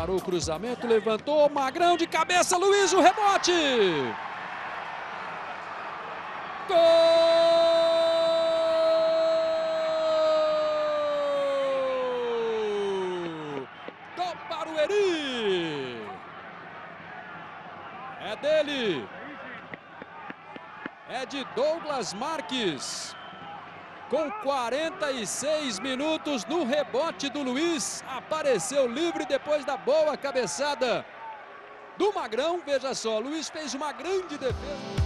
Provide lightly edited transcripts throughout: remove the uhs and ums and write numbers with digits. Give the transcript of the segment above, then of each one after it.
Preparou o cruzamento, levantou, Magrão de cabeça, Luiz, o rebote! Gol do Barueri! É dele! É de Douglas Marques. Com 46 minutos no rebote do Luiz, apareceu livre depois da boa cabeçada do Magrão. Veja só, Luiz fez uma grande defesa.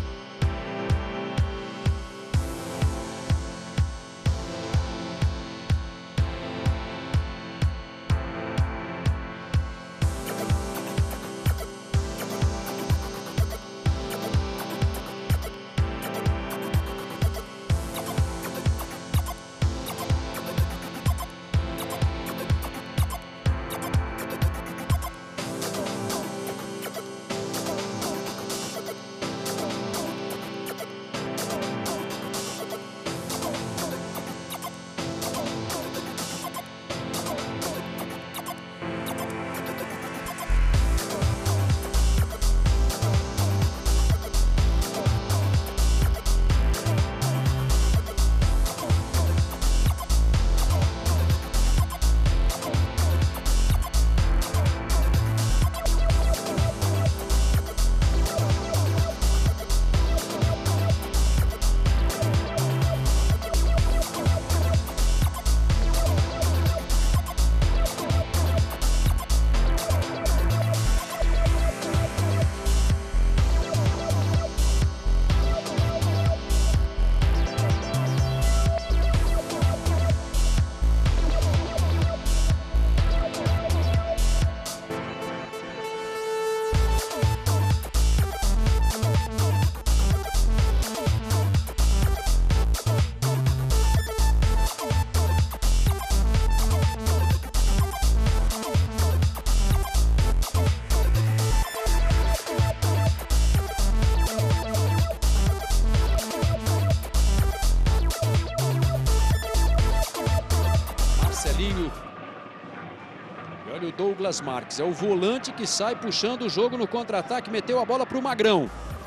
E olha o Douglas Marques, é o volante que sai puxando o jogo no contra-ataque, meteu a bola para o Magrão.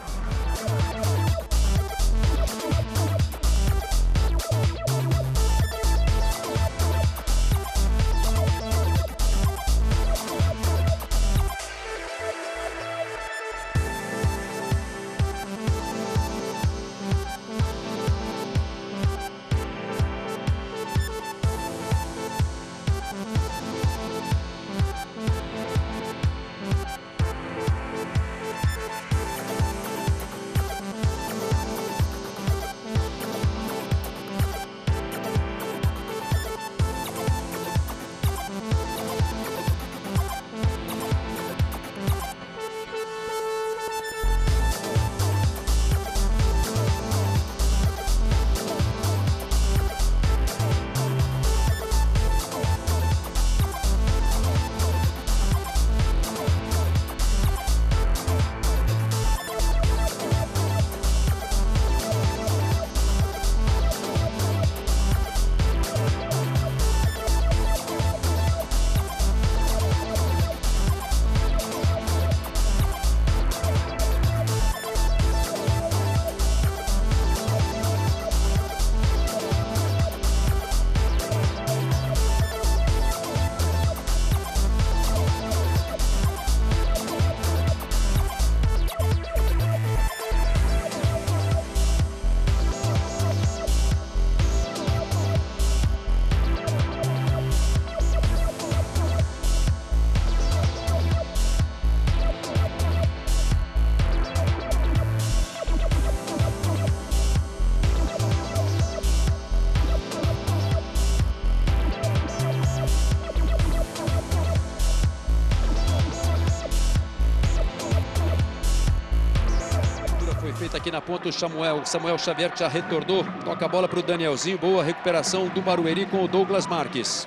Feita aqui na ponta o Samuel Xavier, que já retornou, toca a bola para o Danielzinho, boa recuperação do Barueri com o Douglas Marques.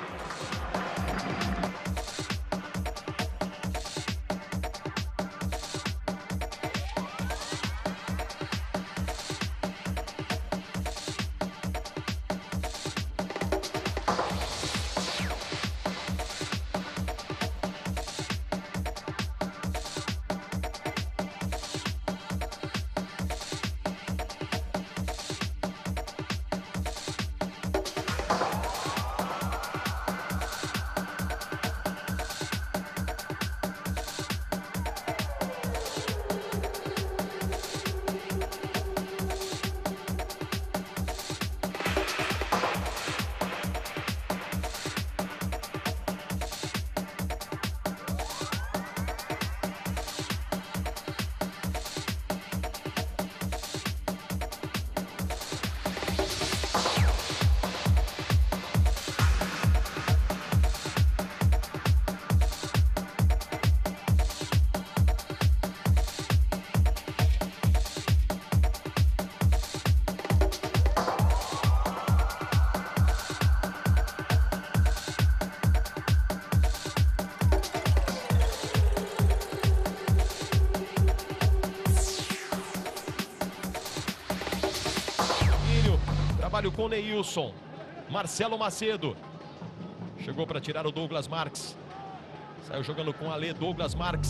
trabalho com Neilson. Marcelo Macedo. Chegou para tirar o Douglas Marques. Saiu jogando com Alê, Douglas Marques.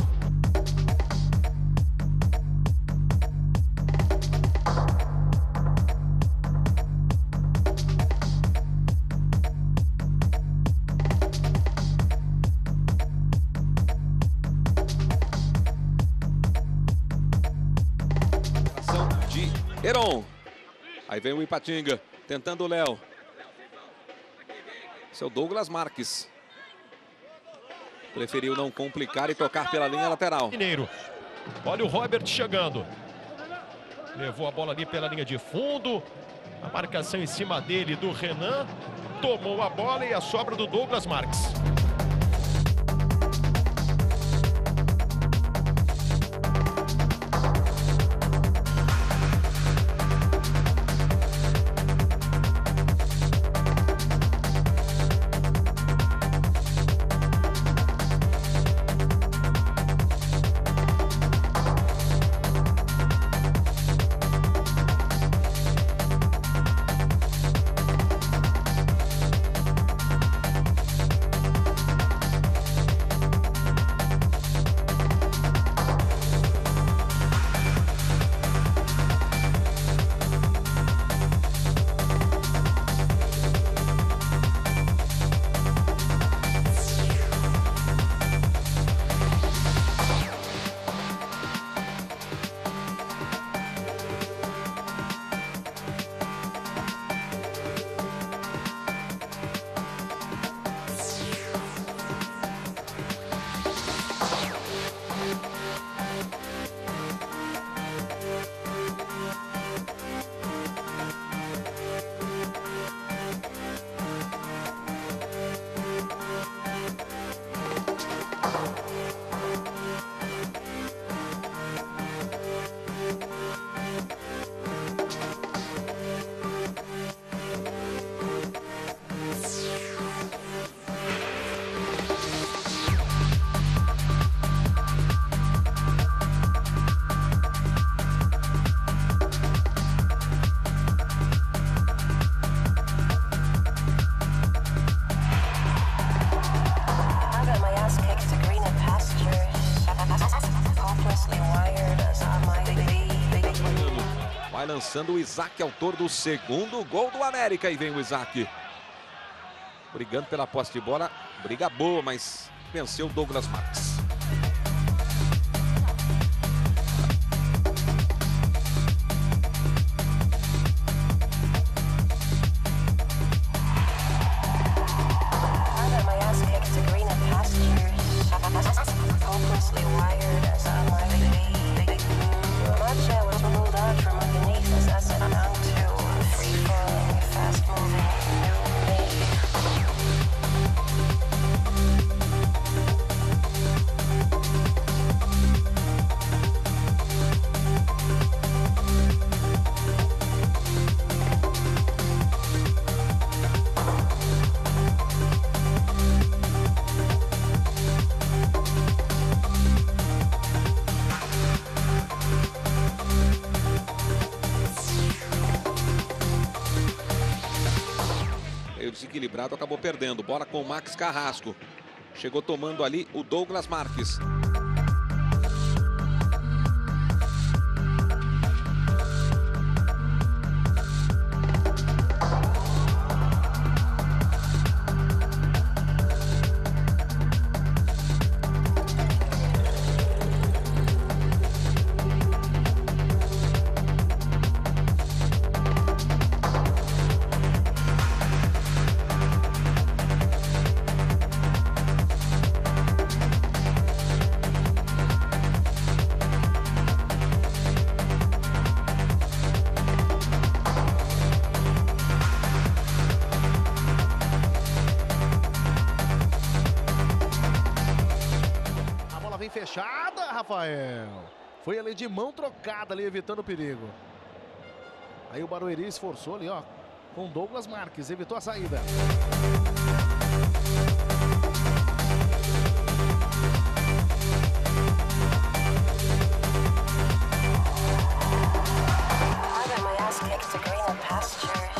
De Heron. Aí vem o Ipatinga, tentando o Léo. Esse é o Douglas Marques. Preferiu não complicar e tocar pela linha lateral. Mineiro. Olha o Robert chegando. Levou a bola ali pela linha de fundo. A marcação em cima dele do Renan. Tomou a bola e a sobra do Douglas Marques. Vai lançando o Isaac, autor do segundo gol do América. E vem o Isaac. Brigando pela posse de bola. Briga boa, mas venceu o Douglas Marques. Desequilibrado, acabou perdendo. Bola com o Max Carrasco. Chegou tomando ali o Douglas Marques. Fechada, Rafael. Foi ali de mão trocada ali, evitando o perigo. Aí o Barueri esforçou ali, ó, com Douglas Marques, evitou a saída. My ass kicked to greener pastures.